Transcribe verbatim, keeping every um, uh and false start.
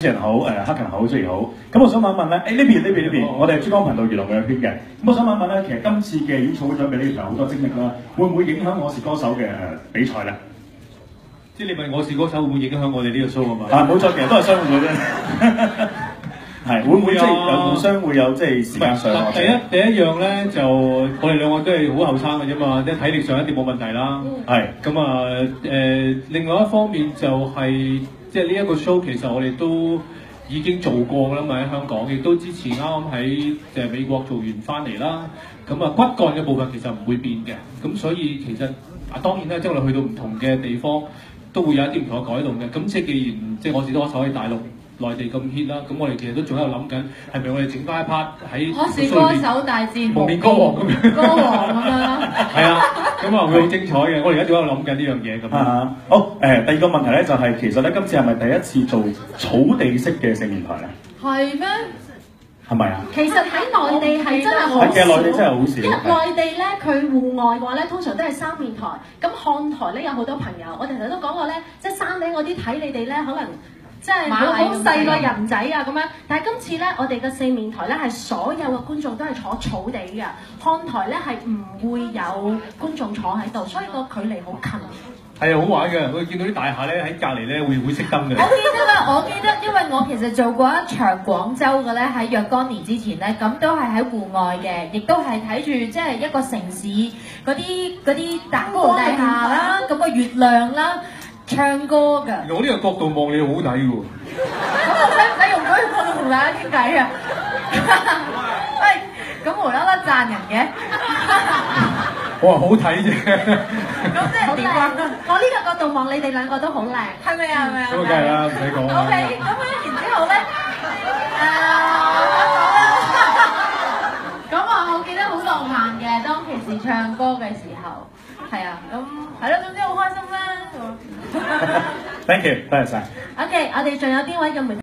人好，誒黑勤好，雖然好。咁我想問一問咧，誒呢邊呢邊呢邊，我哋係珠江頻道娛樂嘅圈嘅。咁我想問一問咧，其實今次嘅演唱會獎俾你哋好多精力啦，會唔會影響我是歌手嘅誒比賽咧？ 即係你問我是歌手會唔會影響我哋呢個 show 啊嘛？ 啊冇錯，其實都係相互嘅啫。係會唔會即係有互相會有即係時間上？ 第一第一樣咧就我哋兩個都係好後生嘅啫嘛，即係體力上一定冇問題啦。係咁啊誒，另外一方面就係、是、即係呢一個 show 其實我哋都已經做過㗎啦嘛，喺香港，亦都之前啱啱喺誒美國做完翻嚟啦。咁啊骨幹嘅部分其實唔會變嘅，咁所以其實啊當然啦，即係我哋去到唔同嘅地方都會有一啲唔同嘅改動嘅。咁即係既然即係我是歌手喺大陸內地咁 hit 啦，咁我哋其實都仲喺度諗緊，係咪我哋整翻一 part 喺我是歌手大戰蒙面歌王咁樣， 歌王咁樣啦。 係啊，咁啊會好精彩嘅。我哋而家仲喺度諗緊呢樣嘢咁。 啊好誒、呃，第二個問題咧就係、是、其實咧今次係咪第一次做草地式嘅四面台啊？ 係咩？ 係咪啊？ 其實喺內地係真係好少， 其實內地真係好少。 因為內地咧，佢戶外嘅話咧，通常都係三面台。咁看台咧有好多朋友，我哋頭先都講過咧，即係山頂嗰啲睇你哋咧，可能即係好好細個人仔啊咁樣。但係今次咧，我哋嘅四面台咧係所有嘅觀眾都係坐草地嘅，看台咧係唔會有觀眾坐喺度，所以個距離好近。 係啊，好玩嘅，我見到啲大廈咧喺隔離咧會會熄燈嘅。 我記得啦，我記得，因為我其實做過一場廣州嘅咧，喺若干年之前咧，咁都係喺戶外嘅，亦都係睇住即係一個城市嗰啲嗰啲大高樓大廈啦，咁個月亮啦，唱歌㗎。 我呢個角度望你好睇喎。 咁我使唔使用嗰個角度同大家傾偈啊？喂，咁無啦啦讚人嘅。 我話好睇啫。 咁即係點啊？ 我呢個角度望你哋兩個都好靚， 係咪啊？係咪啊？ 咁梗係啦，唔使講。 O K，咁樣然之後咧， 誒，咁啊，我記得好浪漫嘅，當其時唱歌嘅時候，係啊，咁係咯，總之好開心啦。 Thank you，多謝晒。 OK，我哋仲有邊位嘅媒體？